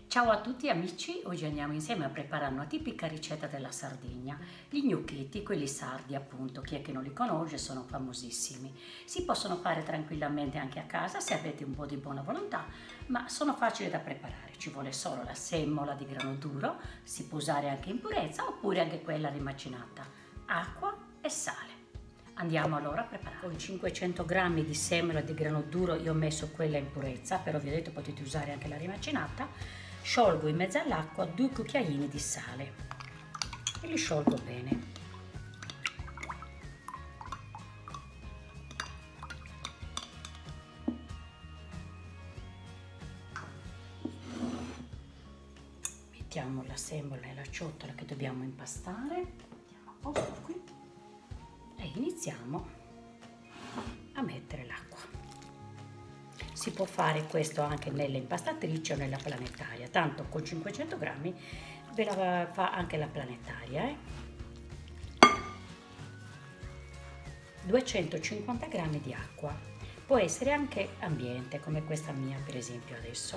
Ciao a tutti amici, oggi andiamo insieme a preparare una tipica ricetta della Sardegna, gli gnocchetti, quelli sardi appunto, chi è che non li conosce, sono famosissimi. Si possono fare tranquillamente anche a casa se avete un po' di buona volontà, ma sono facili da preparare, ci vuole solo la semola di grano duro, si può usare anche in purezza oppure anche quella rimacinata, acqua e sale. Andiamo allora a preparare. Con 500 g di semola di grano duro io ho messo quella in purezza, però vi ho detto potete usare anche la rimacinata. Sciolgo in mezzo all'acqua 2 cucchiaini di sale e li sciolgo bene. Mettiamo la semola nella ciotola che dobbiamo impastare, mettiamo a posto qui e iniziamo a mettere l'acqua. Si può fare questo anche nelle impastatrici o nella planetaria, tanto con 500 g ve la fa anche la planetaria. 250 g di acqua, può essere anche ambiente come questa mia per esempio adesso.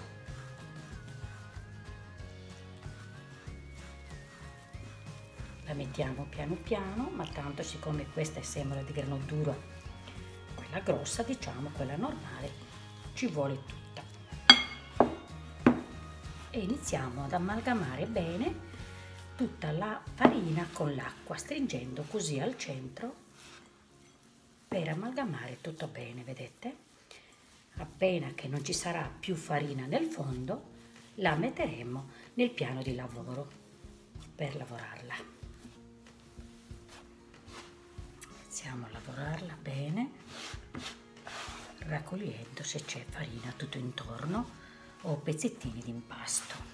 La mettiamo piano piano, ma tanto siccome questa è semola di grano duro, quella grossa diciamo, quella normale, ci vuole tutta. E iniziamo ad amalgamare bene tutta la farina con l'acqua, stringendo così al centro per amalgamare tutto bene, vedete? Appena che non ci sarà più farina nel fondo, la metteremo nel piano di lavoro per lavorarla. Iniziamo a lavorarla bene, raccogliendo se c'è farina tutto intorno o pezzettini di impasto.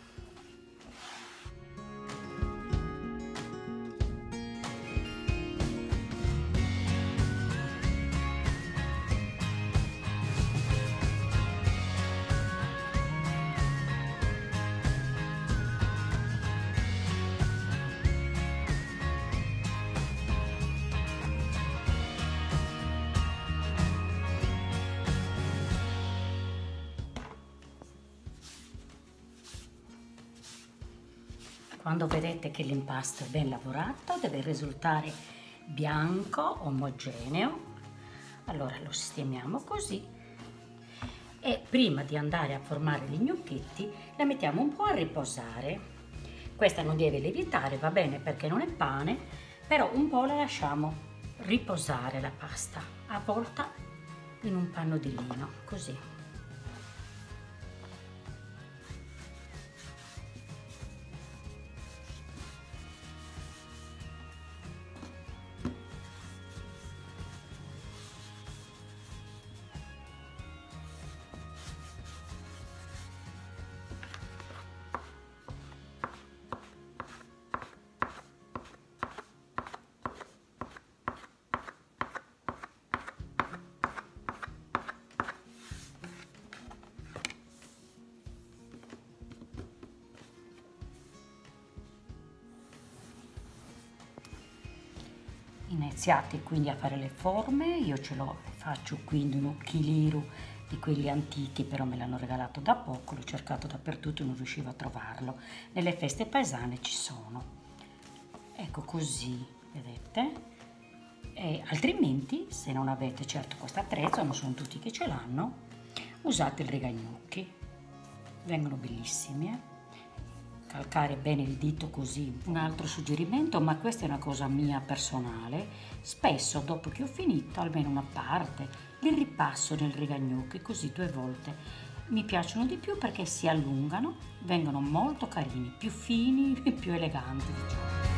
Quando vedete che l'impasto è ben lavorato, deve risultare bianco, omogeneo, allora lo sistemiamo così e prima di andare a formare gli gnocchetti la mettiamo un po' a riposare. Questa non deve lievitare, va bene perché non è pane, però un po' la lasciamo riposare la pasta, avvolta in un panno di lino, così. Iniziate quindi a fare le forme, io ce l'ho, faccio quindi uno chiliru di quelli antichi, però me l'hanno regalato da poco, l'ho cercato dappertutto e non riuscivo a trovarlo. Nelle feste paesane ci sono. Ecco così, vedete? E altrimenti, se non avete certo questo attrezzo, non sono tutti che ce l'hanno, usate il rigagnocchi, vengono bellissimi, Calcare bene il dito così. Un altro suggerimento, ma questa è una cosa mia personale, spesso dopo che ho finito almeno una parte li ripasso nel rigagnocchi così 2 volte. Mi piacciono di più perché si allungano, vengono molto carini, più fini e più eleganti, diciamo.